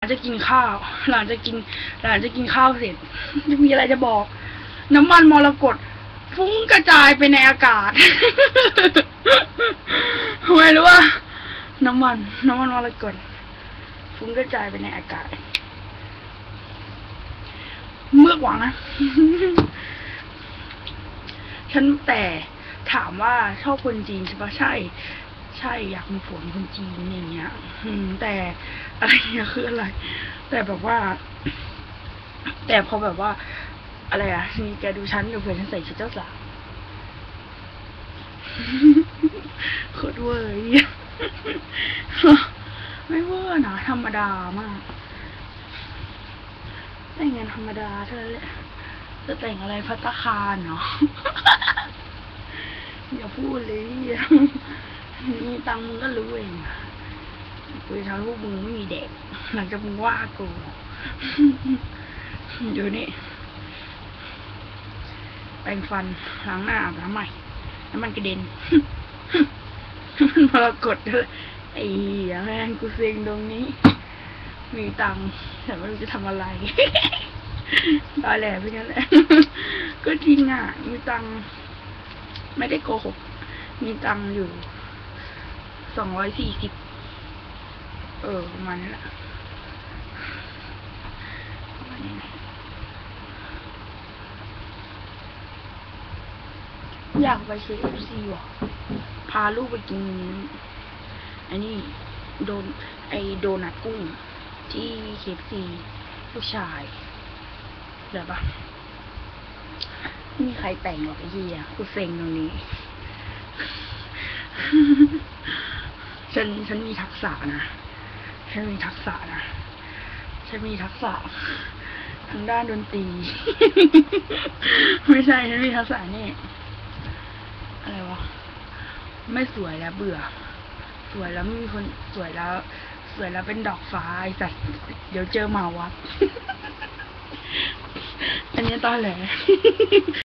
จะกินข้าวหลังจะกินข้าวเสร็จจะมีอะไรจะบอก น้ำมันมรกตฟุ้งกระจายไปในอากาศ ไม่รู้ว่าน้ำมันมรกตฟุ้งกระจายไปในอากาศเมื่อกว่านะ ฉันแต่ถามว่าชอบคนจีนใช่ปะใช่อยากมีผัวเป็นคนจีนอย่างเงี้ยแต่อะไรเงี้ยคืออะไร แต่แบบว่า แต่พอแบบว่า อะไรอะนี่แกดูฉันกับเพื่อนฉันใส่ชุดเจ้าสาวโคตรเวอร์ไม่เวอร์นะธรรมดามากแต่งงานธรรมดาเท่านั้นแหละจะแต่งอะไรภัตตาคารเนาะ อย่าพูดเลยมีตังมึงก็รู้เองกูจะทำลูกมึงไม่มีเด็กหลังจากมึงว่ากูดูนี่แปรงฟันล้างหน้าอาบน้ำใหม่น้ำมันกระเด็นมันมรกตเลยไอ้แม่งกูเซ็งตรงนี้มีตังแต่ไม่รู้จะทำอะไรตายแหล่ไปงั้นแหละก็จริงอ่ะมีตังไม่ได้โกหกมีตังอยู่240ประมาณนี้แหละอยากไปKFCว่ะพาลูกไปกินไอ้นี่โดนัทกุ้งที่KFCลูกชายเดี๋ยวปะไม่มีใครแต่งหรอกไอ้เหี้ยกูเซ็งตรงนี้ ฉันมีทักษะนะฉันมีทักษะทางด้านดนตรี ไม่ใช่ฉันมีทักษะนี่อะไรวะไม่สวยแล้วเบื่อสวยแล้วไม่มีคนสวยแล้วเป็นดอกฟ้าไอ้สัตว์เดี๋ยวเจอหมาวัด อันนี้ตอนแหล